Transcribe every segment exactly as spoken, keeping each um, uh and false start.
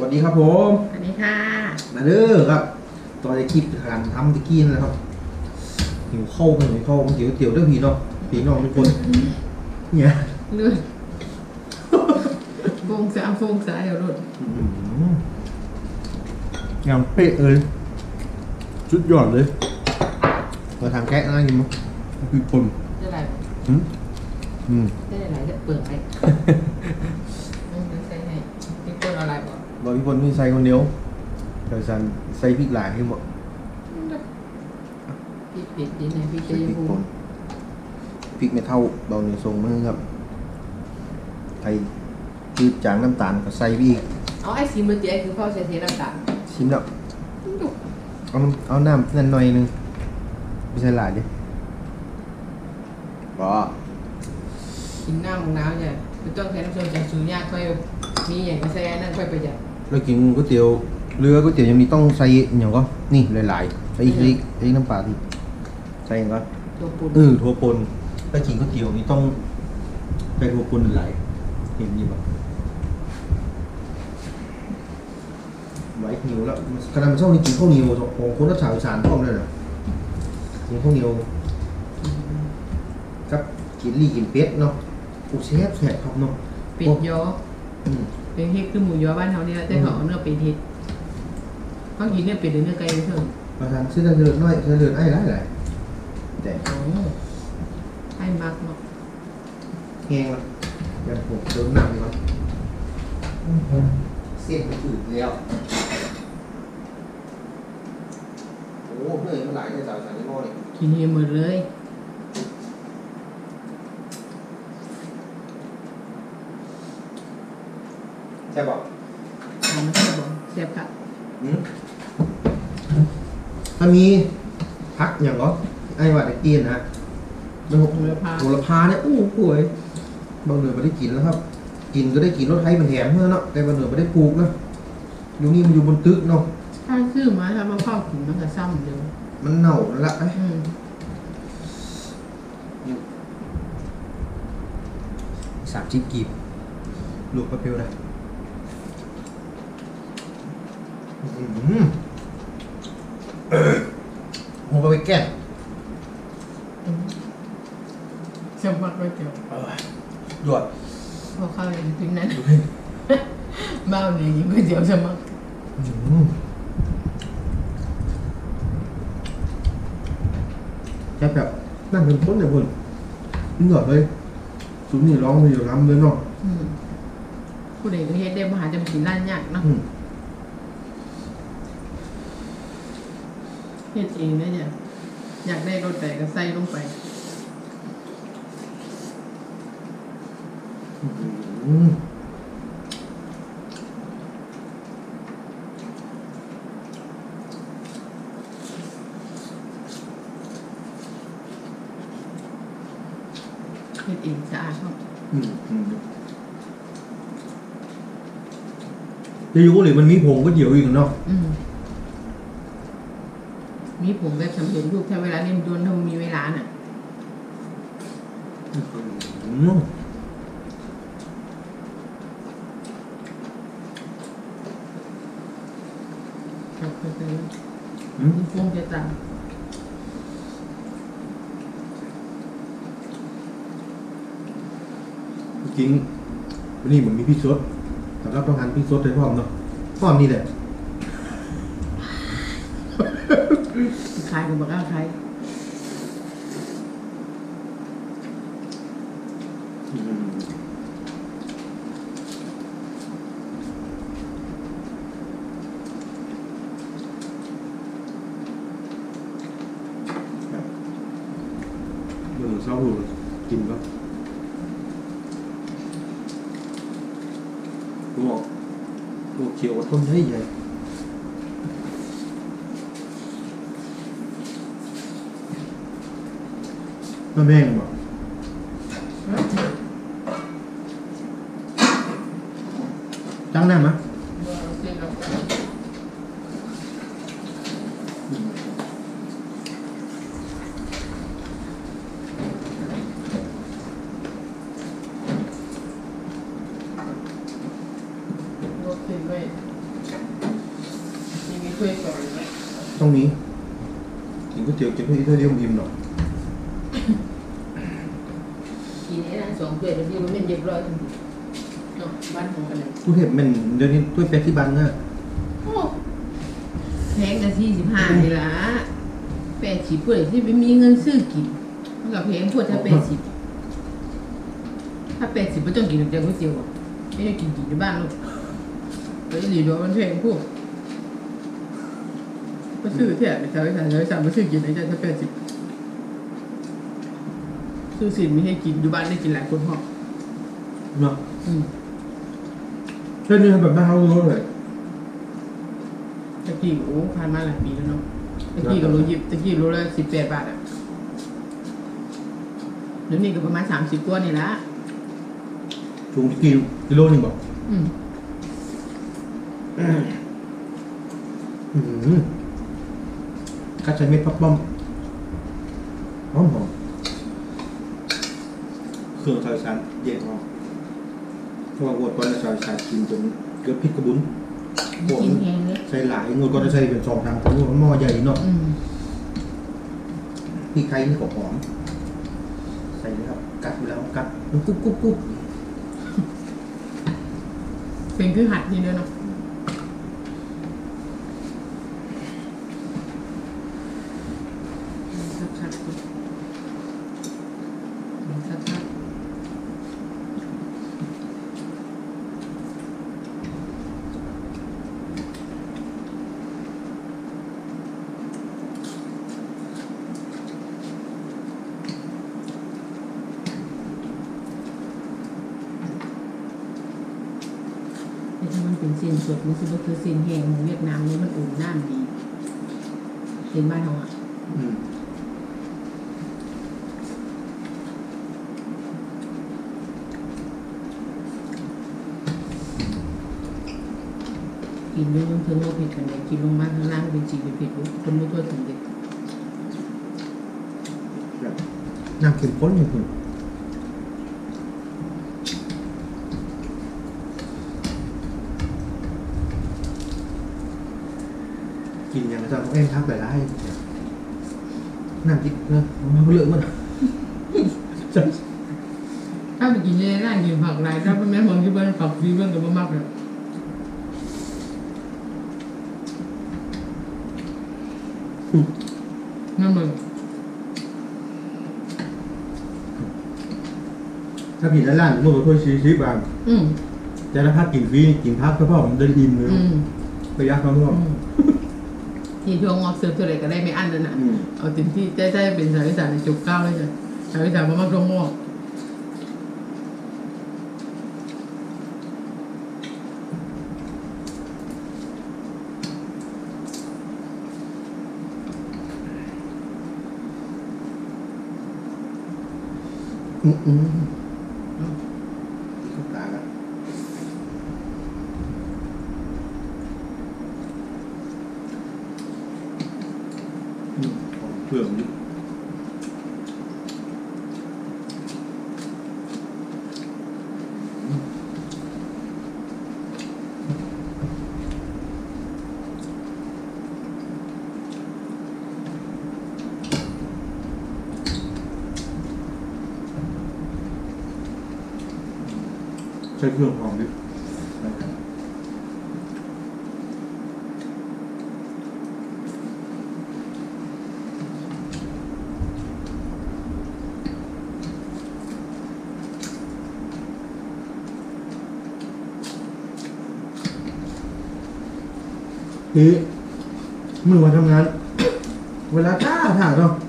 วัสดีครับผมสวัสดีค่ะมาเด้อครับตอนจะคลิปการทำตะกี้นั่นแหละครับหิวข้าวกันหิวข้าวเตี๋ยวเตี๋ยวเด้อพี่น้องพี่น้องทุกคนเนี่ยเลือดฟงสาฟงสาเดี๋ยวรถยังเป๊ะเลยชุดยอดเลยมาทางแกะน่ากินมั้ยพี่ปนจะไหลอืมอืมจะไหลจะเปลือกไหมใส่ให้พี่ปนอะไรบ่บอกพี่ปนมีใส่คนเดียวแต่ฉันใส่พริกหลายให้หมดพริกปิดดีนะพริกใส่จะพริกพูป่นพริกไม่เท่าเบาหนึ่งทรงมือครับไทยคือจางน้ำตาลก็ใส่ไปอีกเอาไอ้สีมือเตี้ยคือพ่อใส่เทียน้ำตาลชิมแล้วเอาเอาน้ำนั่นหน่อยนึงไม่ใช่หลายดิก็กินน้ำของน้ำเนี่ยไม่ต้องใช้น้ำส้มจากสูงยากค่อยมีอย่างมาใส่นั่นค่อยประหยัดเรากินก๋วยเตี๋ยวเรือก๋วยเตี๋ยวยังมีต้องใส่อย่างก็นี่หลายๆใส่อีกใส่น้ำปลาทีใส่อย่างก็ตัวปูนเออถั่วปนถ้ากินก๋วยเตี๋ยวนี่ต้องใส่ถั่วปนหลายเห็นดีป่ะไว้หิวแล้วขนาดมันชอบนี่กินข้าวเหนียวของคนรัชชาวอีสานชอบเลยนะกินข้าวเหนียวครับกินลี่กินเป็ดเนาะกูแซ่บแซ่บครับเนาะเป็ดยอเป็นเฮ็ดคือหมูยอบ้านเขาเนี่ยแต่เขาเอาเนื้อเป็ดเฮ็ดเขากินเนื้อเป็ดหรือเนื้อไก่เพิ่มประธานซื้อได้เลือดน้อยซื้อเลือดไอ้หลายหลายแต่โอ้ไอ้มักเนาะแห้งแล้วอย่าผมเติมน้ำดีกว่าเส้นมันอืดแล้วโอ้เหนื่อยมันหลายในสาวสารในหม้อเลยกินเองหมดเลยใช่ป่ะทำไม่ได้บอกเสียบค่ะถ้ามีพักอย่างก็ไอ้ว่าได้กินนะโหระพาโหระพาเนี่ยโอ้โหบางเหนือไม่ได้กินแล้วครับกินก็ได้กินรถไถมันแถมเพื่อเนาะแต่บางเหนือไม่ได้ปลูกนะอยู่นี่มันอยู่บนตึกเนาะถ้าซื้อมาถ้ามาเข้ากินมันก็ซ้ำเดียวมันเน่าแล้วละไอ้สามชิ้นกีบลูกกระเพียวได้หัวไปแก้จะมักไปเกี่ยวหยดพอเข้าเลยถึงนั้นเมาเนี่ยยิ่งก๋วยเตี๋ยวจะมักแค่แบบนั่งเป็นคนเนี่ยคุณนี่หยดเลยสุดนี่ร้องมีอยู่น้ำเลยเนาะผู้เด็กเฮ็ดได้มหาจำสินด้านยากเนาะเฮ็ดเองเนี่ยเนี่ยอยากได้รสแต่ก็ใส่ลงไปเฮ็ดเองสะอาดเนาะจะอยู่หรือมันมีผงก็เดี๋ยวอีกเนาะมีผมแบบสำเร็จรูปถ้าเวลาเล่นโดนถ้ามีเวลาน่ะเราเคยไปมีฟงจะตามจริงวันนี้ผมมีพี่ซดสำหรับต้องการพี่ซดให้พร้อมเนาะพร้อมนี่แหละขายกับบักอ้าขายเมื่อเช้าหูกินก็หัวหัวเขียวทนได้ใหญ่มาแม่งบ่จังแน่มั้ยโอเคไว้ช่วยก่อนเลยตรงนี้กินก๋วยเตี๋ยวกินเพื่อที่เดียวอิ่มหรอกกินไอ้นั่นสองถ้วยแล้วที่มันเป็นเรียบร้อยทันทีเนาะบ้านของกันเลยกูเห็นมันเดี๋ยวนี้ถ้วยแป๊กที่บ้านน่ะโอ้แพงนาทีสิบห้านี่ละแปดสิบเพื่อที่ไม่มีเงินซื้อกินมันกับแพงพวดถ้าแปดสิบถ้าแปดสิบไม่ต้องกินเดี๋ยวก๋วยเตี๋ยวไม่ได้กินกินในบ้านลูกแล้วหลีดมันแพงพวกก็ซื้อแถบไปใช้ใช้ใช้สามมาซื้อกินในใจถ้าแปดสิบซื้อสินไม่ให้กินอยู่บ้านได้กินหลายคนห้องเนาะอืมเรื่องนี้แบบบ้าเอาเลยตะกี้โอ้ผ่านมาหลายปีแล้วเนาะตะกี้ก็รู้ยิบตะกี้รู้ละสิบแปดบาทอ่ะเดี๋ยวนี้ก็ประมาณสามสิบตัวนี่ละถุงกี่กิโลหนึ่งบอกอืมอืมกัดใช้เม็ดพับป้อมหอมหอมเครื่องซอยชันเย็นหอมเพราะว่าอวดก่อนจะซอยชันกินจนเกือบพิษกระบุนกินแห้งเลยใส่หลายงวดก่อนจะใส่เป็นสองทางเพราะว่าหม้อใหญ่เนาะอืมพี่ไข่นี่ก็หอมใส่เลยครับกัดอยู่แล้วกัดมันกุ๊บกุ๊บกุ๊บเป็นคือหัดนี่เด้อเนาะสักพักสักพักแต่ถ้ามันเป็นเส้นสดมันคือคือเส้นแห้งของเวียดนามนี่มันอุ่นน้ำดีเส้นบ้านเราอ่ะอืมกินด้วยน้ำเทิงโมเผ็ดกันเลยกินลงมาข้างล่างเป็นจีเป็นเผ็ดรู้คนไม่ทั่วถึงเด็กแบบน้ำเค็มข้นอยู่คุณกินอย่างไรต้องเอ็นทักหลายๆน้ำจิ๊กเนอะมันก็เลือกมันถ้าไปกินในร้านกินผักไรถ้าเป็นแม่ของที่บ้านผักฟรีเบื้องกับมากเลยนั่นเลยถ้าผิดแล้วร้านมันก็ค่อยชี้ชี้บางอืมแต่ถ้าพักกินฟรีกินพักก็เพราะผมเดินอิ่มเลยอืมประหยัดความร้อนอืมที่ช่วงออกเสิร์ฟเท่าไหร่ก็ได้ไม่อั้นเลยนะอืมเอาเต็มที่ใจใจเป็นสายวิสาในจุกก้าวเลยจ้ะสายวิสามามากตรงงอกอืมอืมเข้าตาละอืมของเปลือกดิใช้เครื่องหอมดิทีมือวันทำงาน เวลาท่าถ่าเนาะ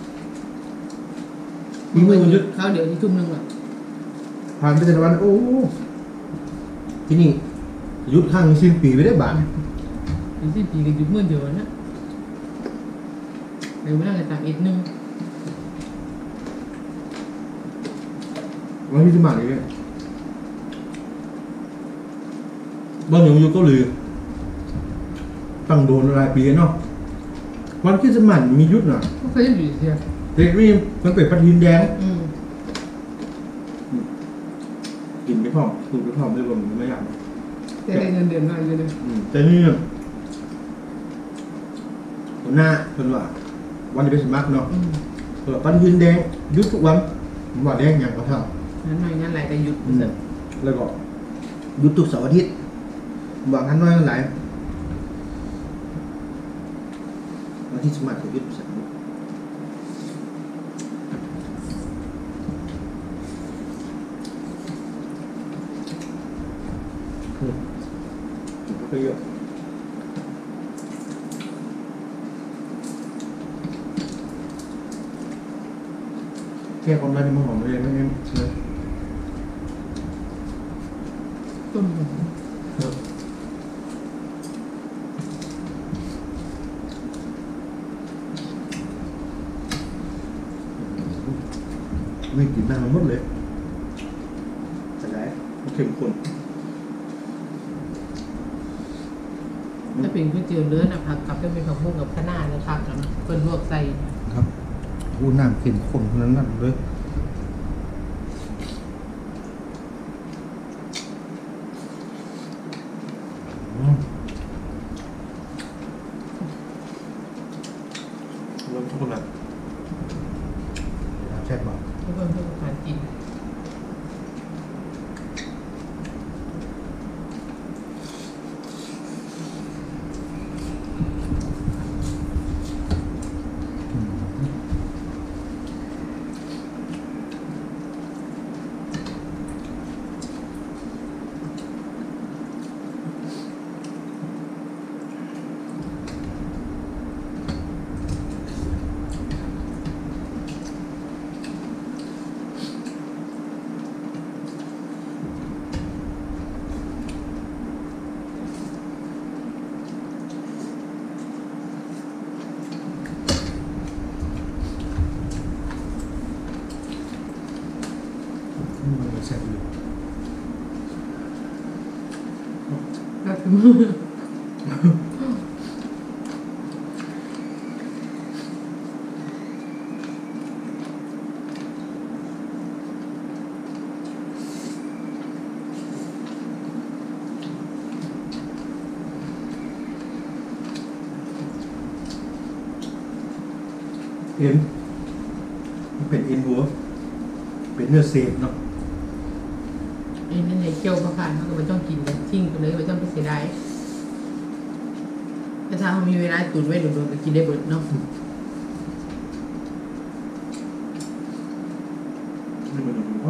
มีมือมันยึดเขาเดี๋ยวที่ทุ่มหนึงหรอผ่านไปแต่ละวันโอ้ที่นี่หยุดข้างสิ้นปีไม่ได้บาทถึงสิ้นปีก็หยุดเมื่อเดียวนะเดี๋ยวไม่ได้ตามอีกนึงวันที่สิบบาทเลยบ้านหนูอยู่เกาหลีตั้งโดนรายปีเนาะวันที่สมันมียุทธน่ะก็เคยอยู่เสียเด็กนี่มันเป็นปฏิทินแดงอืมกินไม่พร้อมกินไม่พร้อมด้วยผมไม่อยากแต่ได้เงินเดือนน้อยเลยอืมแต่นี่หน้าเพิ่นว่าวันนี้เป็นสมัครเนาะอืมเปิดปันยืนแดงหยุดทุกวันผมว่าแดงอย่างก็ทงั้นหน่อยงั้นอะไรก็หยุดำอืมแล้วก็หยุดทุกเสาร์อาทิตย์ผมว่างั้นน้อยกันหลายวันที่สมัครก็หยุดเสาร์อืมก็เยอะแค่ความได้ที่มันหอมเลยไม่ไม่เลยต้นหอมไม่กินน้ำหมดเลยจะได้เข้มข้นถ้าเป็นก๋วยเตี๋ยวเนื้อนะผักกับเป็นผักบุ้งกับคะน้าเลยครับแล้วเพิ่นลวกใส่ครับอู้น้ำเข้มข้นขนาดนั้นเลยอืมเริ่มทุกคนละแซ่บบอกทุกคนเพื่อการกินอืมมันแซ่บอยู่ก็คือมือเอ็นมันเป็นเอ็นหัวเป็นเนื้อเศษเนาะไอ้นั่นไอ้เจียวประการเขาก็ไม่ต้องกินเลยทิ้งไปเลยไม่ต้องไปเสียดายแต่ถ้าเขามีเวลาตุนไว้โดนๆก็กินได้เบิดเนาะนี่มันเอา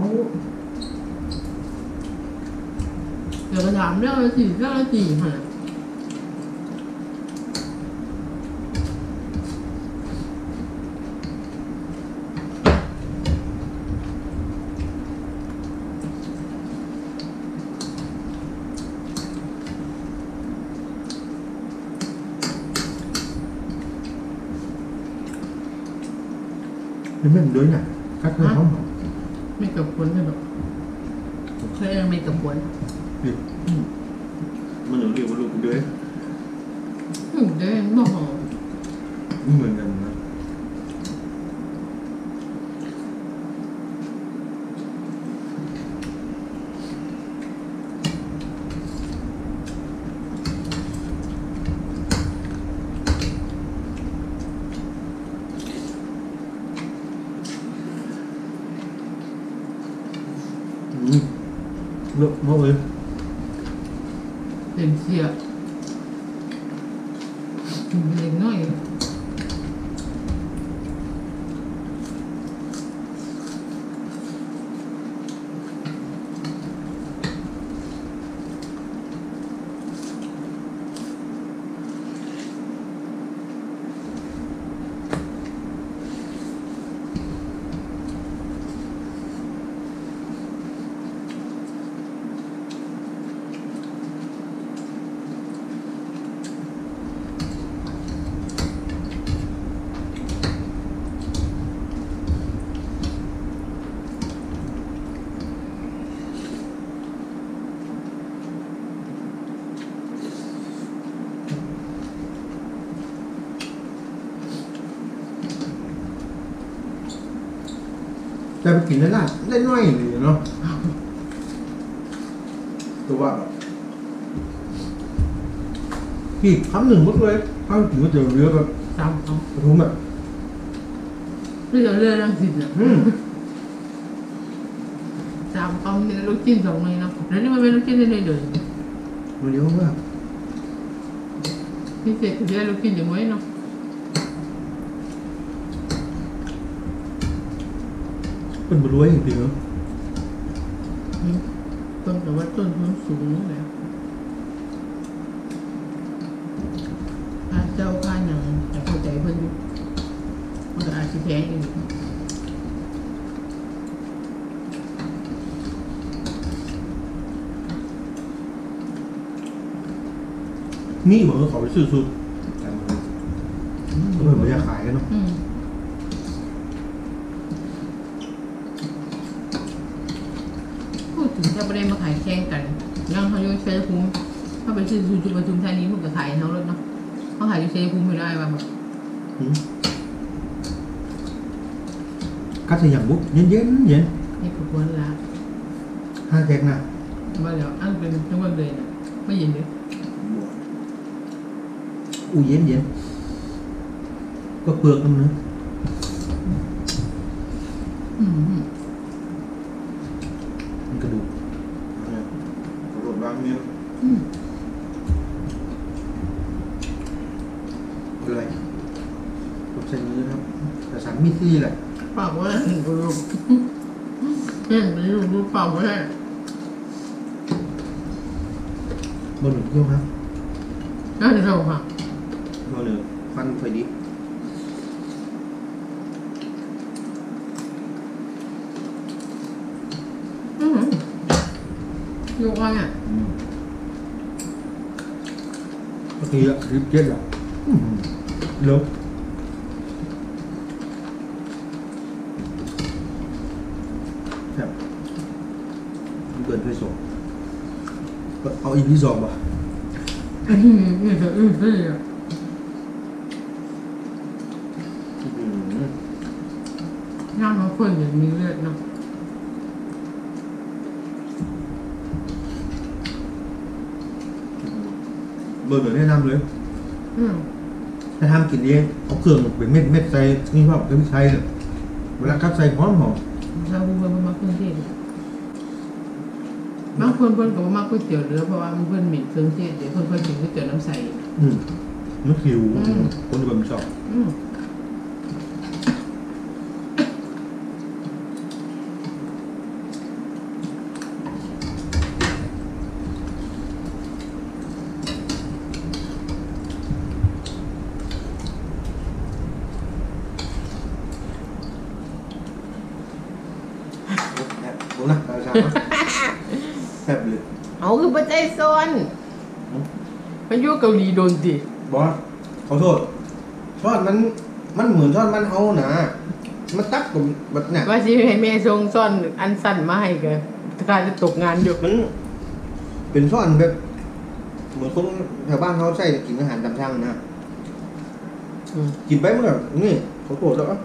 เดี๋ยวก็ถามเรื่องละสี่เรื่องละสี่ฮะนี่ไม่เหมือนด้วยน่ะคัดเคยเขาหอมไม่กับคนเลยแบบเคยไม่กับคนนี่มันเหลือเรียวกว่าลูกด้วยอืมเด้งบ่หอมไม่เหมือนกันนะอืมเลิกมากเลยเต็มเสียอืมเล็กน้อยแต่ไปกินได้ละได้น้อยเลยเนาะตัวว่าพี่คำหนึ่งหมดเลยข้าวถึงก็เจอเรือแบบสามคปทุมอ่ะำเรือเรือรังสิตอ่ะอืมสามคำนี่ลูกชิ้นสองเลยเนาะแล้วนี่มันเป็นลูกชิ้นได้เลยเดินมันเลี้ยวมากพิเศษคือได้ลูกชิ้นอย่างไว้เนาะเป็นบรวยจริงๆเนาะอืมต้นแต่ว่าต้นทุนสูงนี่แหละค่าเจ้าค่าอย่างแต่เข้าใจเพิ่นอยู่มันก็อาจจะแพงอยู่นี่เหมือนเขาไปซื้อสุดก็เหมือนไม่อยากขายกันเนาะอืมพูดถึงจะประเด็นมาขายแข่งกันยังเขาอยู่เชยภูมิถ้าไปซื้อซูจูปทุมธานีมันก็ขายทั้งรถเนาะเขาขายอยู่เชยภูมิไม่ได้ว่าแบบอืมคัดใส่อย่างบุ๊กเย็นเย็นๆเย็นนี่คือควรละห้าแท็กนะว่าแล้วอันเป็นจังหวัดเลยนะไม่ยินเลยอู้เย็นเย็นก็เปลือกมันนะอืมมันกระดูกเนี่ยกระดูกบางเนี่ยอืมอะไรผมใส่มือนะครับแต่สันมีซี่แหละปากว่าเห็นกระดูกเห็นกระดูกดูปากว่าบนหนึ่งเที่ยวครับน่าจะเราค่ะบนหนึ่งฟันไฟดิอืมยกว่าเนี่ยเมื่อกี้อะริบเจ็ดอ่ะอื้อหือเลิกครับเกินไปสองเอาอีกที่สองป่ะอืมอืมอืมอืมอื้อหือย่างเขาคนอย่างมีเลือดเนาะเบอร์เหนือแนะนำเลยอืมถ้าทำกินเองเอาเครื่องเป็นเม็ดเม็ดใส่นี่ว่าเป็นใส่เลยเวลาคัดใส่หอมหอมเราบูเบอร์มาเครื่องเทศบางคนเพิ่นก็บ่มาก๋วยเตี๋ยวเรือเพราะว่ามันเพิ่นเหม็นเครื่องเทศเดี๋ยวเพิ่นเพิ่นกินก๋วยเตี๋ยวน้ำใสอืมนึกหิวอืมคนจะแบบชอบอืมแอบดูนะตาชาแอบเลยเอาคือปัจจัยซ้อนไปอยู่เกาหลีโดนติบอสขอโทษทอดมันมันเหมือนทอดมันเฮานะมันตักกับแบบเนี้ยว่าสิให้แม่ส่งซ้อนอันสั้นมาให้ก็กลายจะตกงานอยู่มันเป็นทอดแบบ เหมือนคนแถวบ้านเขาใส่กินอาหารตามสั่งนะอืมกินไปมันแบบนี่ขอโทษแล้วอ่ะ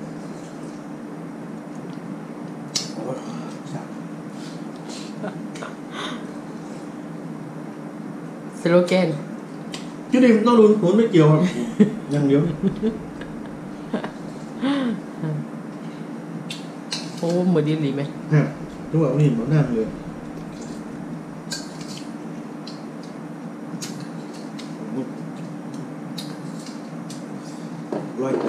โอ้ยสับสโลแกนจุดนี้ต้องรุนผมไม่เกี่ยวครับอย่างเดียวโอ้เหมือนดีหลีไหมฮะทุกอย่างนี่เหมือนนั่นเลยร้อย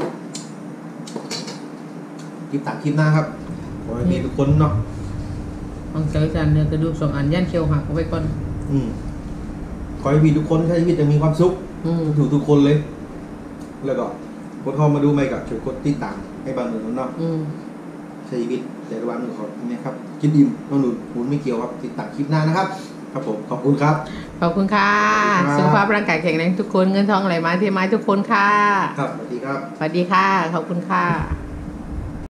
คลิปตัดคลิปหน้าครับขอให้มีทุกคนเนาะบางเจอจานเนื้อกระดูกสองอันย่านเคียวหักเอาไว้ก่อนอืมขอให้มีทุกคนใช้ชีวิตจะมีความสุขอืมถูกทุกคนเลย แล้วก็คนเข้ามาดูไม่กับช่วยกดติดตามให้บางหนึ่งเนาะอืมใช้ชีวิตแต่ละวันหนึ่งขอนี่ครับกินอิ่มนอนหนุนหุ่นไม่เกี่ยวครับติดตามคลิปหน้านะครับ ครับผมขอบคุณครับขอบคุณค่ะครับสุขภาพร่างกายแข็งแรงทุกคน เงินทองไหลมาเทมาทุกคนค่ะครับสวัสดีครับสวัสดีค่ะ ขอบคุณค่ะ